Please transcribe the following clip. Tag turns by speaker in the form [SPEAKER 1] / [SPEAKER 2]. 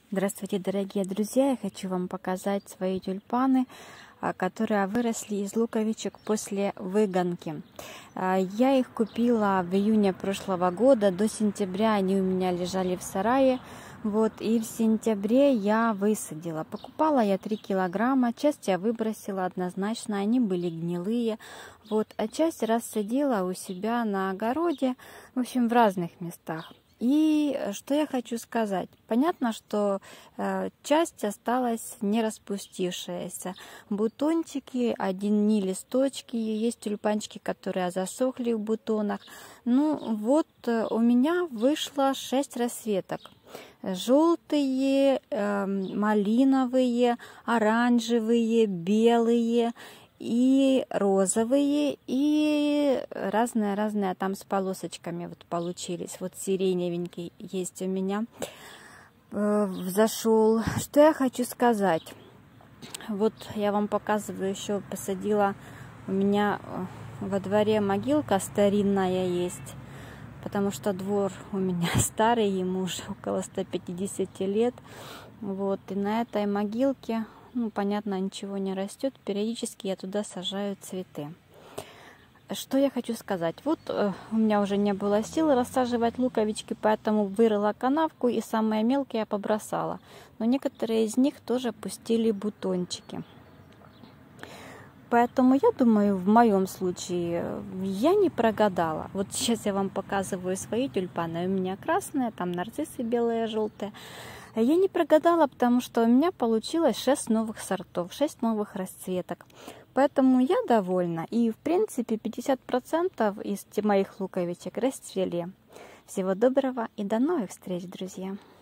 [SPEAKER 1] Здравствуйте, дорогие друзья! Я хочу вам показать свои тюльпаны, которые выросли из луковичек после выгонки. Я их купила в июне прошлого года. До сентября они у меня лежали в сарае. И в сентябре я высадила. Покупала я 3 килограмма. Часть я выбросила однозначно, они были гнилые. А часть рассадила у себя на огороде, в общем, в разных местах. И что я хочу сказать? Понятно, что часть осталась не распустившаяся. Бутончики, одни листочки, есть тюльпанчики, которые засохли в бутонах. У меня вышло 6 расцветок. Желтые, малиновые, оранжевые, белые и розовые, и разные там с полосочками получились. Сиреневенький есть у меня взошел. Что я хочу сказать? Я вам показываю, еще посадила, у меня во дворе могилка старинная есть, потому что двор у меня старый, ему уже около 150 лет. И на этой могилке, понятно, ничего не растет. Периодически я туда сажаю цветы. Что я хочу сказать? У меня уже не было сил рассаживать луковички, поэтому вырыла канавку и самые мелкие я побросала. Но некоторые из них тоже пустили бутончики. Поэтому я думаю, в моем случае я не прогадала. Сейчас я вам показываю свои тюльпаны. У меня красные, там нарциссы белые, желтые. Я не прогадала, потому что у меня получилось 6 новых сортов, 6 новых расцветок. Поэтому я довольна. И в принципе 50% из моих луковичек расцвели. Всего доброго и до новых встреч, друзья!